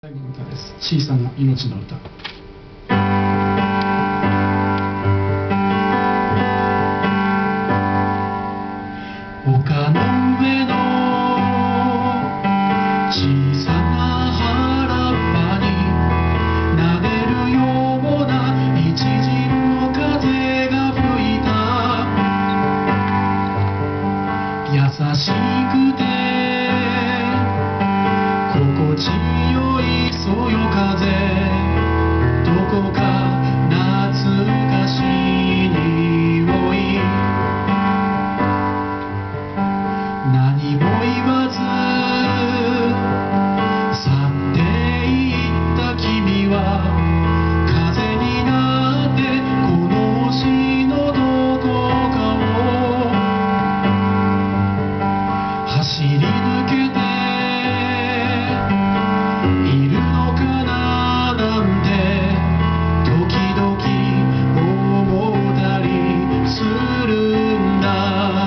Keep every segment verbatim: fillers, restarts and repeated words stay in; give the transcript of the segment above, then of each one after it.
最後の歌です。小さな命の歌。丘の上の小さな原っぱに撫でるような一陣の風が吹いた。優しくて心地よいそよ風、どこか懐かしい匂い。何も言わず去っていった君は風になってこの星のどこかを走り抜けているのかななんて時々思ったりするんだ。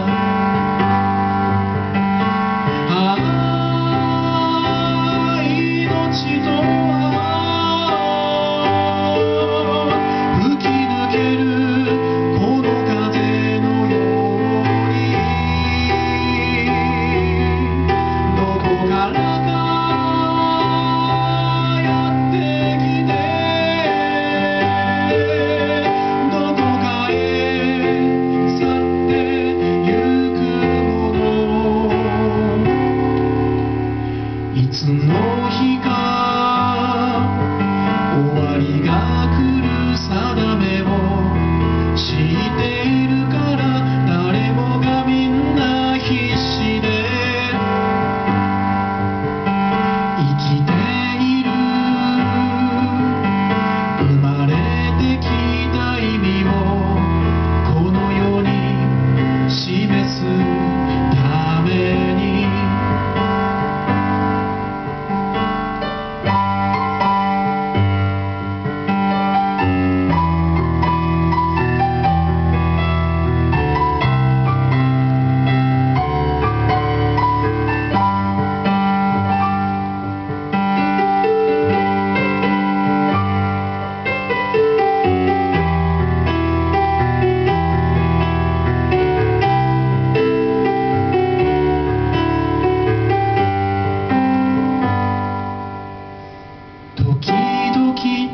ああ、命とは吹き抜けるこの風のように、どこからかいつの日か終わりが来る定めを知っているから、誰もがみんな必死で生きている。生まれてきた意味をこの世に示すために。時々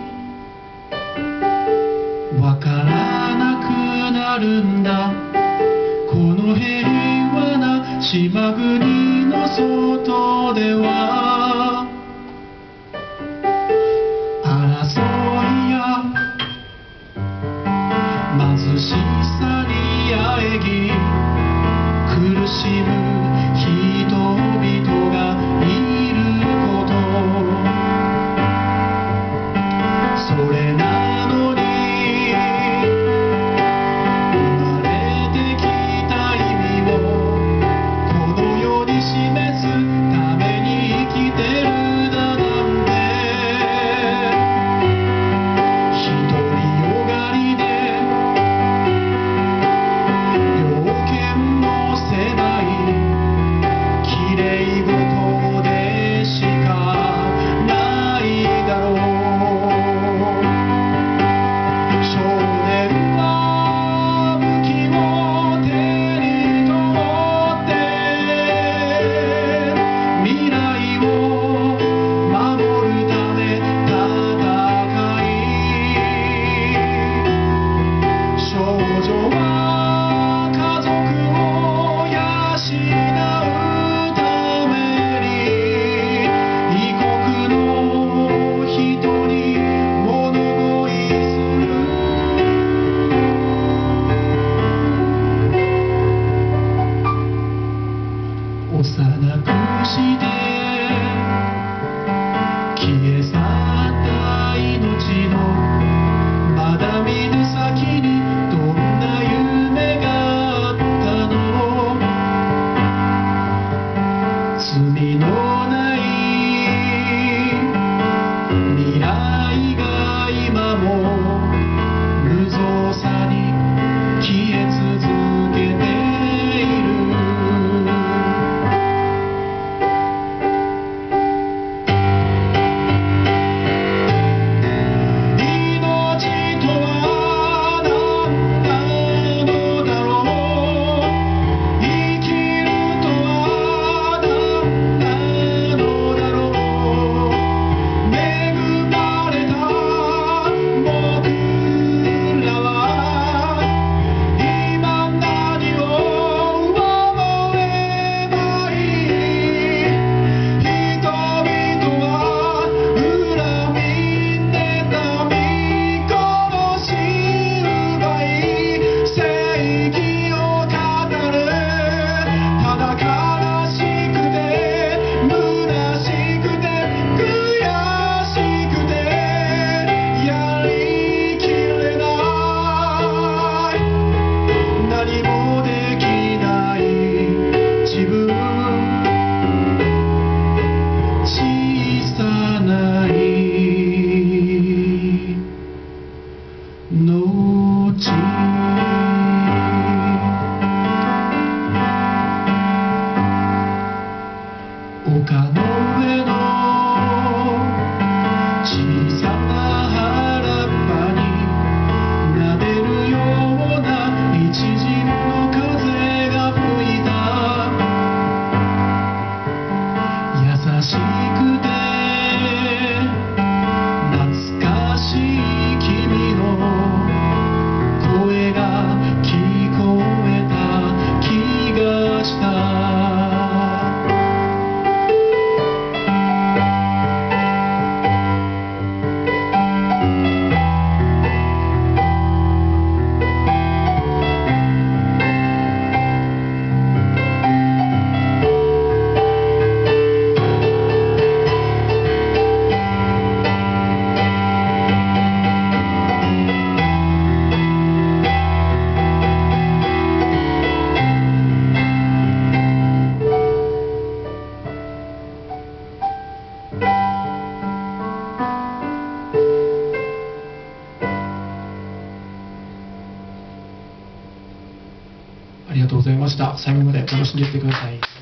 わからなくなるんだ、この平和な島国の外では。争いや貧しさにあえぎ苦しむ人々がいること、それなのに生まれてきた意味をこの世に示すために生きてるだなんて。独りよがりで猟犬の狭いきれい事でしかないだろう。幼くして消え去った命のまだ見ぬ先にどんな夢があったの。罪のない未来が今も無造作に消え続けている。 ありがとうございました。最後まで楽しんでいってください。